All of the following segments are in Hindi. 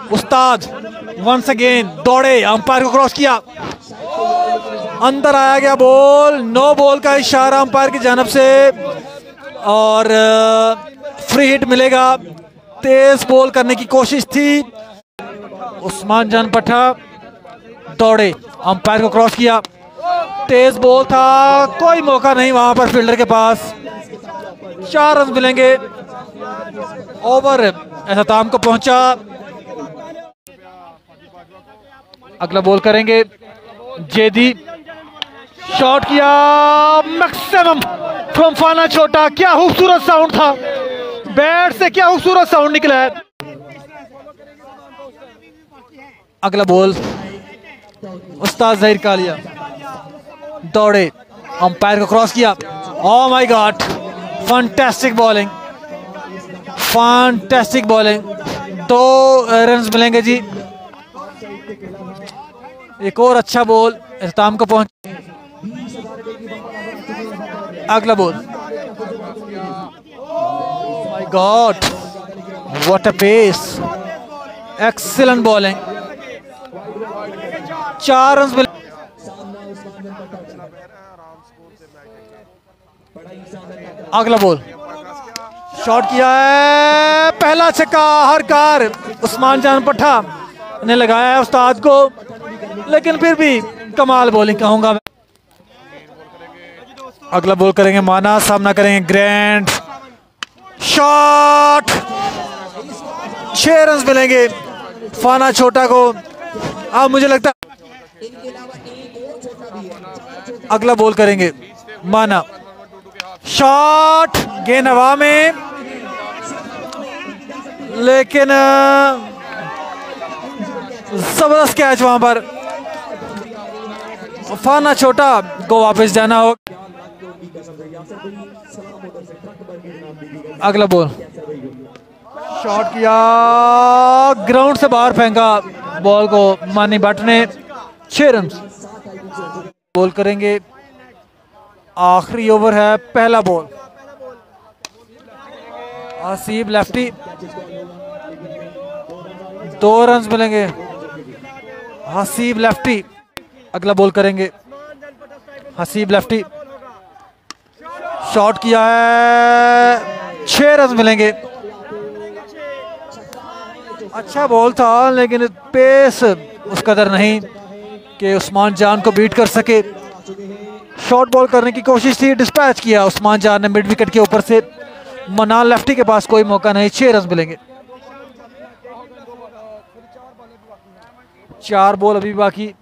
उस्ताद वंस अगेन दौड़े, अंपायर को क्रॉस किया, अंदर आया गया बॉल, नो बॉल का इशारा अंपायर की जानब से और फ्री हिट मिलेगा। तेज बॉल करने की कोशिश थी, उस्मान जान पठा दौड़े, अंपायर को क्रॉस किया, तेज बॉल था, कोई मौका नहीं वहां पर फील्डर के पास। 4 रन मिलेंगे। ओवर एहताम को पहुंचा। अगला बॉल करेंगे जेदी, शॉट किया, मैक्सिमम फ्रॉम फाना छोटा। क्या खूबसूरत साउंड था, बैट से क्या खूबसूरत साउंड निकला है। अगला बॉल उस्ताद जहीर कालिया दौड़े, अंपायर को क्रॉस किया, oh my god, fantastic bowling, fantastic bowling. 2 run मिलेंगे जी। एक और अच्छा बॉल इख्तिताम को पहुंच। अगला ball, my god what a pace, excellent bowling. 4 run मिले। अगला बॉल शॉट किया है, पहला छक्का, हर कार उस्मान जान पठा ने लगाया है उस्ताद को, लेकिन फिर भी कमाल बॉलिंग कहूंगा मैं। अगला बॉल करेंगे माना, सामना करेंगे ग्रैंड, शॉट, 6 रन मिलेंगे फाना छोटा को। अब मुझे लगता है अगला बॉल करेंगे माना, शॉट, गेंद हवा में, लेकिन जबरदस्त कैच वहां पर, फाना छोटा को वापस जाना हो। अगला बॉल शॉट किया, ग्राउंड से बाहर फेंका बॉल को मानी भट्ट ने। 6 रन। बॉल करेंगे, आखिरी ओवर है, पहला बॉल, हसीब लेफ्टी, 2 रन मिलेंगे हसीब लेफ्टी। अगला बॉल करेंगे हसीब लेफ्टी, शॉट किया है, 6 रन मिलेंगे। अच्छा बॉल था, लेकिन पेस उस कदर नहीं कि उस्मान जान को बीट कर सके। शॉर्ट बॉल करने की कोशिश थी, डिस्पैच किया उस्मान जान ने मिड विकेट के ऊपर से। मनान लेफ्टी के पास कोई मौका नहीं। 6 रन मिलेंगे। 4 बॉल अभी बाकी।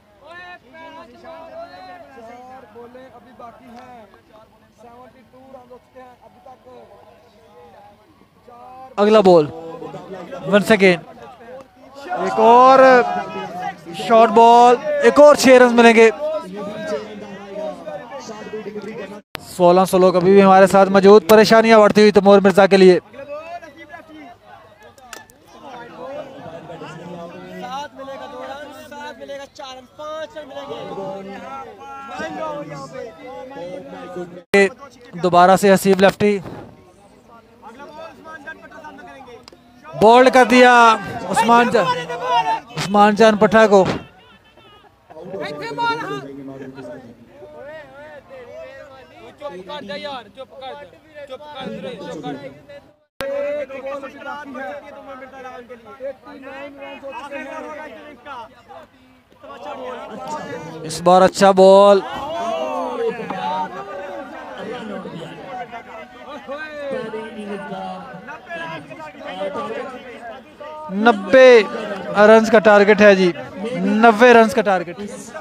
अगला बॉल वंस अगेन, एक और शॉर्ट बॉल, एक और 6 रन मिलेंगे। 1600 लोग अभी भी हमारे साथ मौजूद। परेशानियां बढ़ती हुई तैमूर मिर्जा के लिए। दोबारा से हसीब लेफ्टी, बोल्ड कर दिया उस्मान जान पठा को। इस बार अच्छा बॉल, नब्बे रन का टारगेट है जी, 90 रन का टारगेट।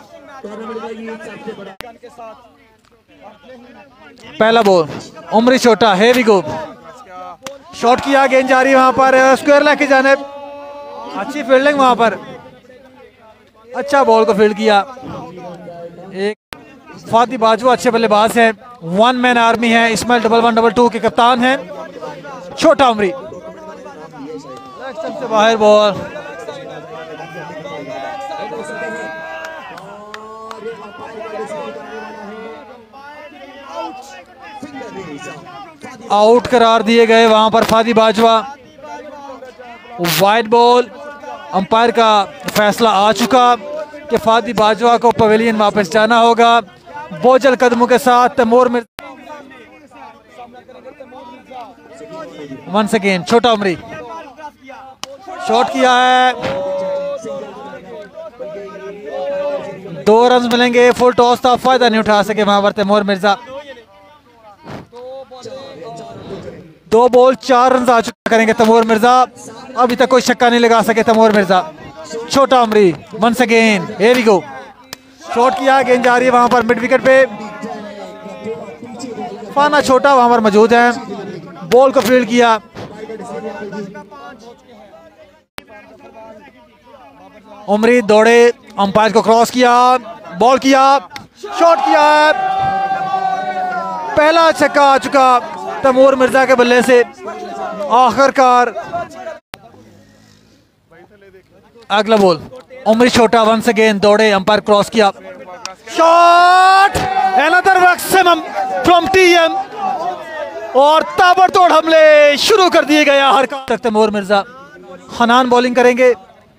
पहला बॉल उमरी छोटा, है वी गो, शॉट किया, गेंद जा रही है वहां पर स्क्वायर लेग की जानिब। अच्छी फील्डिंग वहां पर, अच्छा बॉल को फील्ड किया। एक फादी बाजवा अच्छे बल्लेबाज हैं, 1 मैन आर्मी है, इस्माइल 1112 के कप्तान हैं। छोटा उमरी से बाहर बॉल, आउट करार दिए गए वहां पर फादी बाजवा। वाइड बॉल, अंपायर का फैसला आ चुका कि फादी बाजवा को पवेलियन वापस जाना होगा। बोझल कदमों के साथ तैमूर मिर्जा वंस अगेन छोटा उमरी शॉट किया है, 2 रन मिलेंगे। फुल टॉस था, फायदा नहीं उठा सके वहां पर तैमूर मिर्जा। 2 बॉल 4 रन आ चुका करेंगे तैमूर मिर्जा। अभी तक कोई छक्का नहीं लगा सके तैमूर मिर्जा। छोटा उमरी once again, here we go, shot किया, गेंद जा रही है वहां पर मिड विकेट पे। फाना छोटा वहां पर मौजूद है, बॉल को फील्ड किया। उमरी दौड़े, अंपायर को क्रॉस किया, बॉल किया, शॉट किया, पहला छक्का आ चुका तैमूर मिर्जा के बल्ले से आखिरकार। अगला बॉल उमरी छोटा वंस अगेन दौड़े, अंपायर क्रॉस किया, shot, another maximum from TM और ताबड़तोड़ हमले शुरू कर दिए गए हर तक। तैमूर मिर्जा हनान बॉलिंग करेंगे,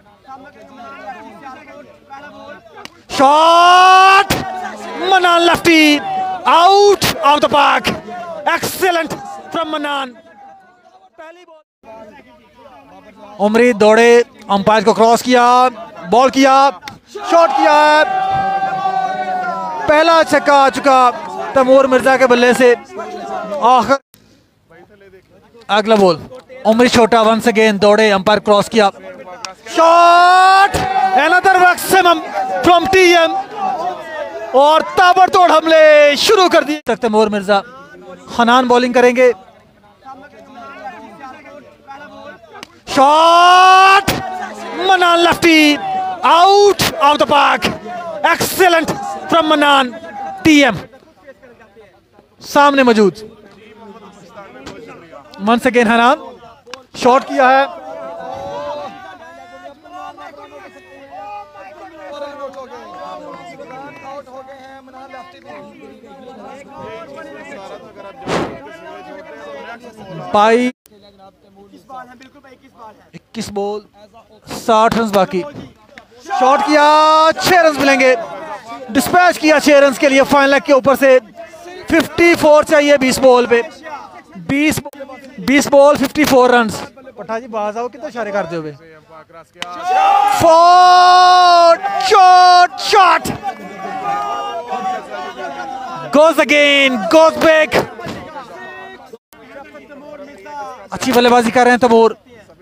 shot, Manan lefty, out of the park, excellent from Manan. पहली बॉल उमरी दौड़े, अंपायर को क्रॉस किया, बॉल किया, शॉट किया, पहला छक्का आ चुका तैमूर मिर्जा के बल्ले से आखिर। अगला बॉल उमरी छोटा वंस अगेन दौड़े, अंपायर क्रॉस किया, shot, another maximum from TM और ताबड़तोड़ हमले शुरू कर दिए तक। तैमूर मिर्जा हनान बॉलिंग करेंगे, shot, Manan lefty, out of the park, excellent from Manan. TM सामने मौजूद, वंस अगेन हनान शॉट किया है, पाई 21 बॉल 60 रन बाकी, शॉट किया, 6 रन मिलेंगे, डिस्पैच किया 6 रन के लिए। फाइनल के ऊपर से 54 चाहिए 20 बॉल पे, 20 बॉल 54 रन। पठा जी बाज आओ, कितने इशारे करते हो? Shot goes again, goes back, अच्छी बल्लेबाजी कर रहे हैं तैमूर।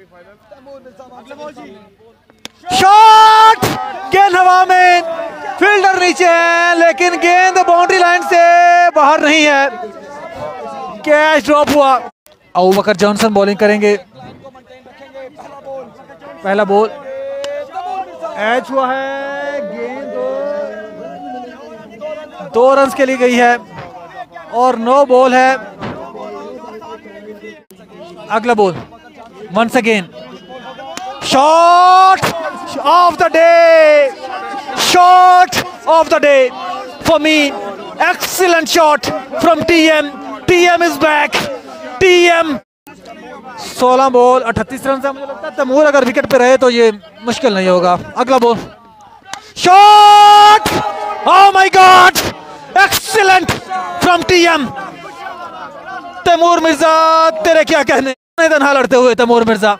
शॉट, गेंद हवा में, फील्डर नीचे है लेकिन गेंद बाउंड्री लाइन से बाहर नहीं है, कैच ड्रॉप हुआ। अबू बकर जॉनसन बॉलिंग करेंगे, पहला बॉल एच हुआ है, गेंद 2 रन के लिए गई है और 9 बॉल है। अगला ball once again, shot of the day, shot of the day for me, excellent shot from TM, TM is back, TM. 16 ball 38 run से मुझे लगता है तैमूर अगर विकेट पे रहे तो ये मुश्किल नहीं होगा। अगला ball, shot, oh my god, excellent from TM. Taimur Mirza तेरे क्या कहने, तनहा लड़ते हुए तैमूर मिर्जा।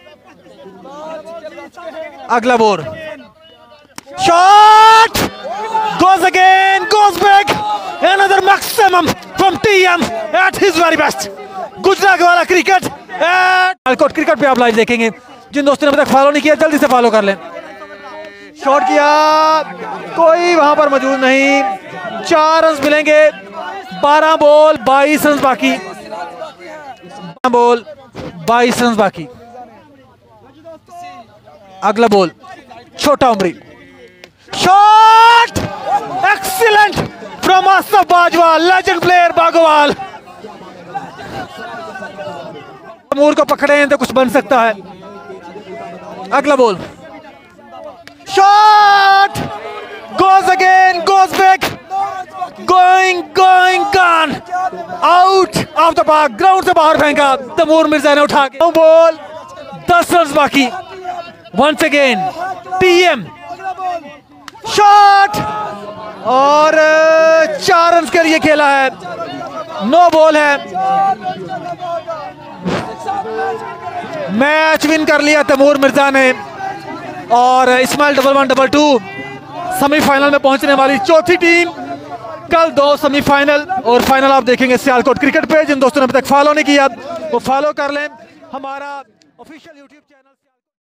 अगला ball, shot, goes again, goes back, another maximum from TM at his very best। Gujrat वाला क्रिकेट क्रिकेट पे आप लाइव देखेंगे। जिन दोस्तों ने अभी तक फॉलो नहीं किया जल्दी से फॉलो कर लें। शॉट किया, कोई वहां पर मौजूद नहीं, 4 रन मिलेंगे, 12 बॉल 22 रन बाकी, 12 बॉल 22 रन बाकी। अगला बॉल छोटा उमरी, shot, excellent from Asif Bajwa, legend player Bagowal. Taimur को पकड़े हैं तो कुछ बन सकता है। अगला ball, shot, goes again, goes back, going, gone, out of the park, ground से बाहर फेंका तैमूर मिर्जा ने उठा के। बॉल 10 रन बाकी, वंस अगेन टीएम शॉट और 4 रन के लिए खेला है, नो बॉल है। मैच विन कर लिया तैमूर मिर्जा ने और इस्माइल 11-12 सेमीफाइनल में पहुंचने वाली चौथी टीम। कल 2 सेमीफाइनल और फाइनल आप देखेंगे सियालकोट क्रिकेट पे। जिन दोस्तों ने अभी तक फॉलो नहीं किया वो फॉलो कर लें हमारा ऑफिशियल यूट्यूब चैनल।